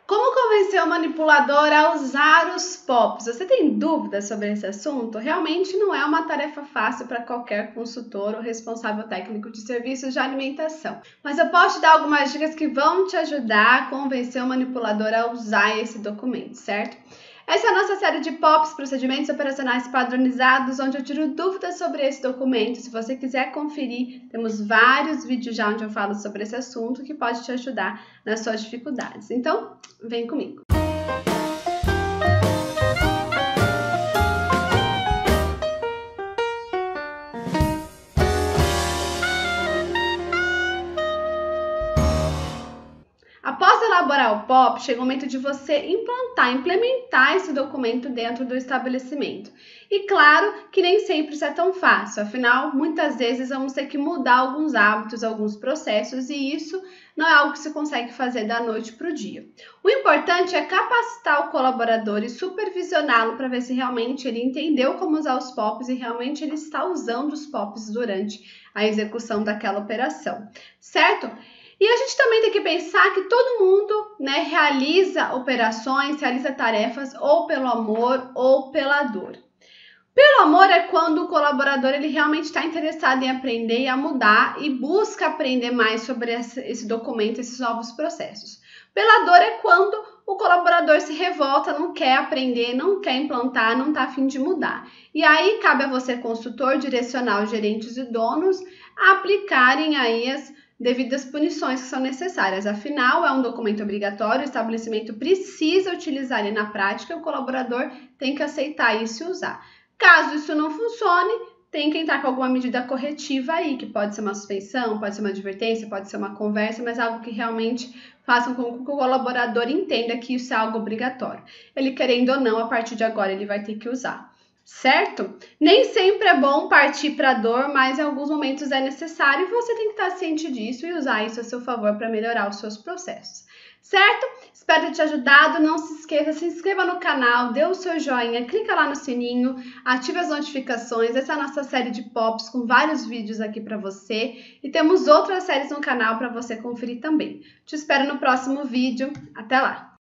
Como convencer o manipulador a usar os POPs? Você tem dúvidas sobre esse assunto? Realmente não é uma tarefa fácil para qualquer consultor ou responsável técnico de serviços de alimentação. Mas eu posso te dar algumas dicas que vão te ajudar a convencer o manipulador a usar esse documento, certo? Essa é a nossa série de POPs, procedimentos operacionais padronizados, onde eu tiro dúvidas sobre esse documento. Se você quiser conferir, temos vários vídeos já onde eu falo sobre esse assunto que pode te ajudar nas suas dificuldades. Então, vem comigo. Após elaborar o POP, chega o momento de você implementar esse documento dentro do estabelecimento. E claro que nem sempre isso é tão fácil, afinal, muitas vezes vamos ter que mudar alguns hábitos, alguns processos, e isso não é algo que se consegue fazer da noite para o dia. O importante é capacitar o colaborador e supervisioná-lo para ver se realmente ele entendeu como usar os POPs e realmente ele está usando os POPs durante a execução daquela operação, certo? E a gente também tem que pensar que todo mundo, realiza operações, realiza tarefas ou pelo amor ou pela dor. Pelo amor é quando o colaborador ele realmente está interessado em aprender e a mudar e busca aprender mais sobre esse documento, esses novos processos. Pela dor é quando o colaborador se revolta, não quer aprender, não quer implantar, não está a fim de mudar. E aí cabe a você, consultor, direcionar os gerentes e donos a aplicarem aí as devidas punições que são necessárias. Afinal, é um documento obrigatório, o estabelecimento precisa utilizar ele na prática, o colaborador tem que aceitar isso e usar. Caso isso não funcione, tem que entrar com alguma medida corretiva aí, que pode ser uma suspensão, pode ser uma advertência, pode ser uma conversa, mas algo que realmente faça com que o colaborador entenda que isso é algo obrigatório. Ele querendo ou não, a partir de agora ele vai ter que usar. Certo? Nem sempre é bom partir para a dor, mas em alguns momentos é necessário e você tem que estar ciente disso e usar isso a seu favor para melhorar os seus processos. Certo? Espero ter te ajudado. Não se esqueça, se inscreva no canal, dê o seu joinha, clica lá no sininho, ative as notificações. Essa é a nossa série de POPs com vários vídeos aqui para você e temos outras séries no canal para você conferir também. Te espero no próximo vídeo. Até lá!